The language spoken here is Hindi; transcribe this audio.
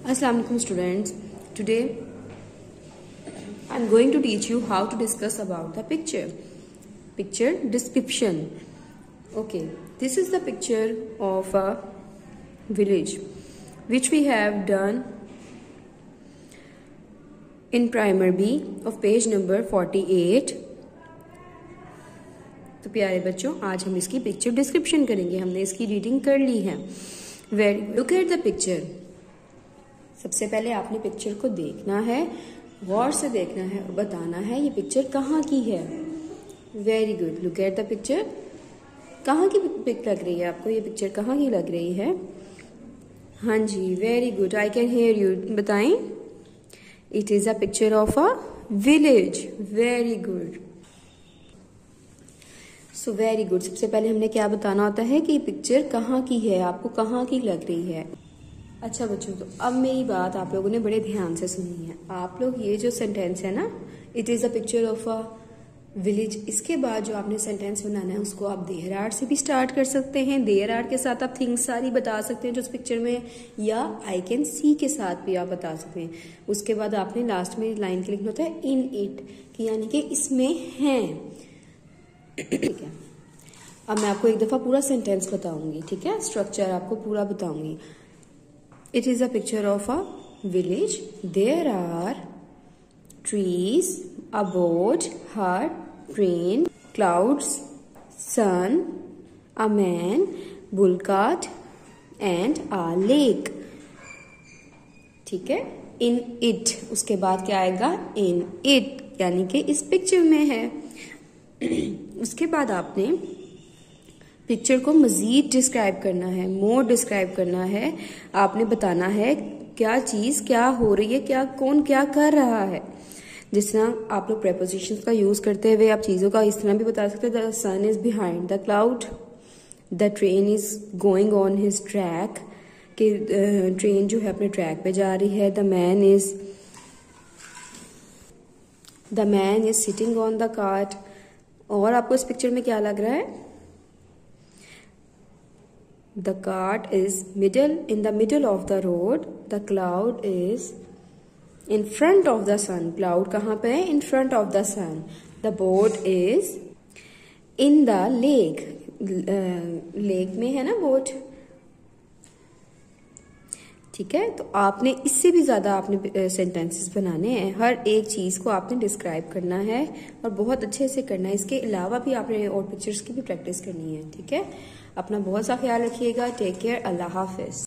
Assalamu alaikum students. Today I am going to teach you how to discuss about the picture. Picture description. Okay, this is the picture of a village which we have done in primer B of page number 48. तो प्यारे बच्चों, आज हम इसकी पिक्चर डिस्क्रिप्शन करेंगे. हमने इसकी रीडिंग कर ली है. Very look at the picture. सबसे पहले आपने पिक्चर को देखना है, गौर से देखना है और बताना है ये पिक्चर कहाँ की है. Very good. Look at the picture. कहाँ की पिक लग रही है आपको? ये पिक्चर कहाँ की लग रही है? हाँ जी, very good. I can hear you. बताएं. It is a picture of a village. Very good. So very good. सबसे पहले हमने क्या बताना होता है कि पिक्चर कहाँ की है, आपको कहाँ की लग रही है. अच्छा बच्चों, तो अब मेरी बात आप लोगों ने बड़े ध्यान से सुनी है. आप लोग ये जो सेंटेंस है ना, it is a picture of a village, इसके बाद जो आपने सेंटेंस बनाना है उसको आप देयर आर से भी स्टार्ट कर सकते हैं. देयर आर के साथ आप थिंग्स सारी बता सकते हैं जो उस पिक्चर में, या आई कैन सी के साथ भी आप बता सकते हैं. उसके बाद आपने लास्ट में लाइन के लिखना होता है इन इट, कि यानी कि इसमें है. ठीक है. अब मैं आपको एक दफा पूरा सेंटेंस बताऊंगी. ठीक है, स्ट्रक्चर आपको पूरा बताऊंगी. It is a picture of a village. There are trees, a boat, hut, train, clouds, sun, a man, bull cart and a lake. ठीक है. In it, उसके बाद क्या आएगा? In it, यानी कि इस पिक्चर में है. उसके बाद आपने पिक्चर को मजीद डिस्क्राइब करना है, मोर डिस्क्राइब करना है. आपने बताना है क्या चीज क्या हो रही है, क्या कौन क्या कर रहा है. जिस तरह आप लोग प्रेपोजिशंस का यूज करते हुए आप चीजों का इस तरह भी बता सकते हैं. The sun is behind the cloud, the train is going on his track, कि ट्रेन जो है अपने ट्रैक पे जा रही है. The man is sitting on the cart. और आपको इस पिक्चर में क्या लग रहा है? The cart is in the middle of the road. The cloud is in front of the sun. Cloud कहाँ पे है? In front of the sun. The boat is in the lake. Lake में है ना boat. ठीक है. तो आपने इससे भी ज्यादा आपने सेंटेंसेस बनाने हैं. हर एक चीज को आपने डिस्क्राइब करना है और बहुत अच्छे से करना है. इसके अलावा भी आपने और पिक्चर्स की भी प्रैक्टिस करनी है. ठीक है. अपना बहुत सा ख्याल रखिएगा. Take care. अल्लाह हाफिज.